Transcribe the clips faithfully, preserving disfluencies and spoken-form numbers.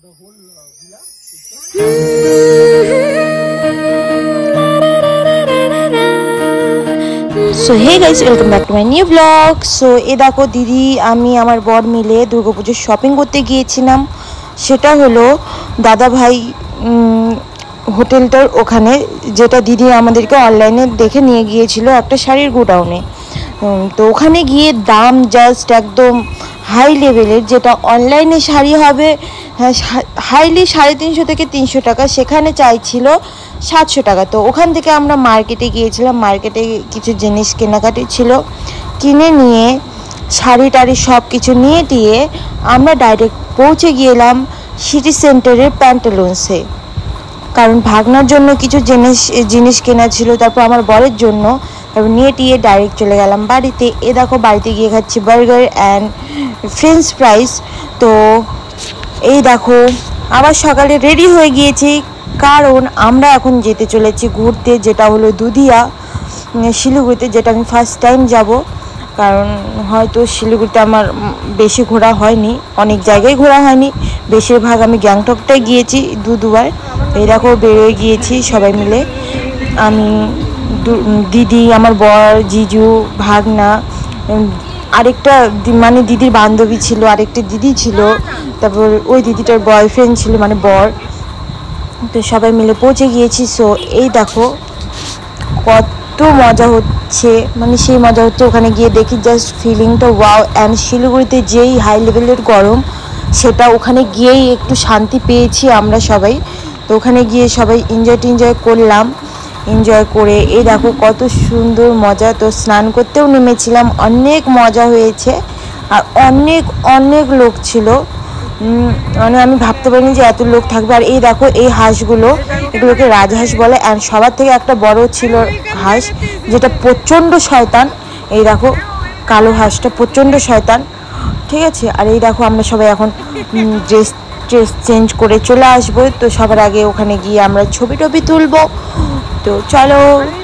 So hey guys, welcome back to my new blog. So এ দেখো দিদি আমি আমার বর মিলে দুর্গাপুজোর শপিং করতে গিয়েছিলাম। সেটা হলো দাদা ভাই হোটেলটার ওখানে, যেটা দিদি আমাদেরকে অনলাইনে দেখে নিয়ে গিয়েছিল একটা শাড়ির গোডাউনে। তো ওখানে গিয়ে দাম জাস্ট একদম হাই লেভেলের, যেটা অনলাইনে শাড়ি হবে হাইলি সাড়ে তিনশো থেকে তিনশো টাকা, সেখানে চাইছিল সাতশো টাকা। তো ওখান থেকে আমরা মার্কেটে গিয়েছিলাম, মার্কেটে কিছু জিনিস কেনাকাটি ছিল, কিনে নিয়ে শাড়ি টাড়ি সব কিছু নিয়ে দিয়ে আমরা ডাইরেক্ট পৌঁছে গিয়েলাম সিটি সেন্টারের প্যান্টালুন্সে। কারণ ভাগনার জন্য কিছু জিনিস জিনিস কেনা ছিল, তারপর আমার বরের জন্য, তারপর নিয়ে টিয়ে ডাইরেক্ট চলে গেলাম বাড়িতে। এ দেখো বাড়িতে গিয়ে খাচ্ছি বার্গার অ্যান্ড ফ্রেঞ্চ ফ্রাইস। তো এই দেখো আবার সকালে রেডি হয়ে গিয়েছি, কারণ আমরা এখন যেতে চলেছি ঘুরতে, যেটা হলো দুধিয়া শিলিগুড়িতে, যেটা আমি ফার্স্ট টাইম যাব। কারণ হয়তো শিলিগুড়িতে আমার বেশি ঘোরা হয়নি, অনেক জায়গায় ঘোরা হয়নি, বেশিরভাগ আমি গ্যাংটকটাই গিয়েছি দু দুবার। এই দেখো বেরোয় গিয়েছি সবাই মিলে, আমি দিদি, আমার বর, জিজু, ভাগনা, আরেকটা মানে দিদির বান্ধবী ছিল, আরেকটা দিদি ছিল, তারপর ওই দিদিটার বয়ফ্রেন্ড ছিল মানে বর। তো সবাই মিলে পৌঁছে গিয়েছি। সো এই দেখো কত মজা হচ্ছে, মানে সেই মজা হচ্ছে ওখানে গিয়ে দেখি, জাস্ট ফিলিংটা ওয়াও। অ্যান্ড শিলিগুড়িতে যেই হাই লেভেলের গরম, সেটা ওখানে গিয়েই একটু শান্তি পেয়েছি আমরা সবাই। তো ওখানে গিয়ে সবাই এনজয় টেনজয় করলাম, এনজয় করে এই দেখো কত সুন্দর মজা। তো স্নান করতেও নেমেছিলাম, অনেক মজা হয়েছে, আর অনেক অনেক লোক ছিল, মানে আমি ভাবতে পারিনি যে এত লোক থাকবে। আর এই দেখো এই হাঁসগুলো, এগুলোকে রাজহাঁস বলে, অ্যান্ড সবার থেকে একটা বড় ছিল হাঁস, যেটা প্রচণ্ড শয়তান। এই দেখো কালো হাঁসটা প্রচণ্ড শয়তান, ঠিক আছে। আর এই দেখো আমরা সবাই এখন ড্রেস ড্রেস চেঞ্জ করে চলে আসবো। তো সবার আগে ওখানে গিয়ে আমরা ছবি টবি তুলবো। তো চলো,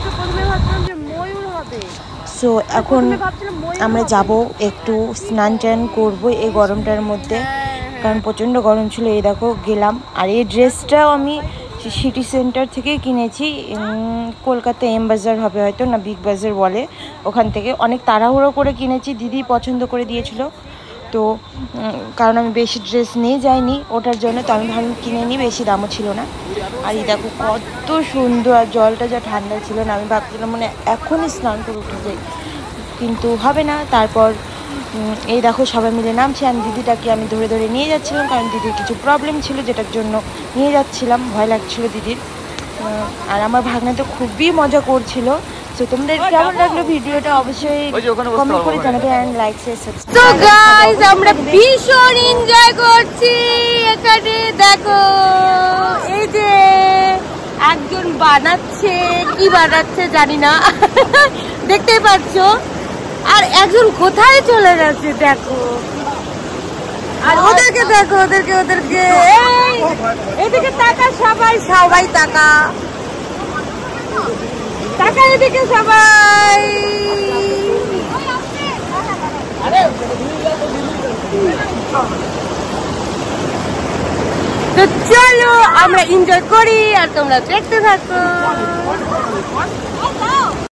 সো এখন আমরা যাব একটু স্নান টান করবো এই গরমটার মধ্যে, কারণ প্রচণ্ড গরম ছিল। এই দেখো গেলাম, আর এই ড্রেসটাও আমি সিটি সেন্টার থেকে কিনেছি, কলকাতা এম বাজার হবে হয়তো, না বিগ বাজার বলে, ওখান থেকে অনেক তাড়াহুড়ো করে কিনেছি, দিদি পছন্দ করে দিয়েছিল। তো কারণ আমি বেশি ড্রেস নিয়ে যাইনি ওটার জন্য, তো আমি ভালো কিনে নিই, বেশি দামও ছিল না। আর এই দেখো কত সুন্দর, আর জলটা যা ঠান্ডা ছিল না, আমি ভাবছিলাম মানে এখনই স্নান করে উঠে যাই, কিন্তু হবে না। তারপর এই দেখো সবাই মিলে নামছি, আর দিদিটাকে আমি ধরে ধরে নিয়ে যাচ্ছিলাম, কারণ দিদির কিছু প্রবলেম ছিল, যেটার জন্য নিয়ে যাচ্ছিলাম, ভয় লাগছিল দিদির। আর আমার ভাগ্নে তো খুবই মজা করছিল। তো তোমাদের কেমন লাগলো ভিডিওটা অবশ্যই কমেন্ট করে জানাবে, এন্ড লাইক শেয়ার সাবস্ক্রাইব। তো গাইস আমরা ভীষণ এনজয় করছি এখানে, দেখো এই যে একজন বানাচ্ছে, কি বানাচ্ছে জানি না, দেখতেই পাচ্ছ। আর একজন কোথায় চলে যাচ্ছে দেখো, আর ওদেরকে দেখো, ওদেরকে ওদেরকে এদিকে তাকা, সবাই সবাই তাকা তাকা এদিকে সবাই। তো চলো আমরা এনজয় করি, আর তোমরা দেখতে থাকো।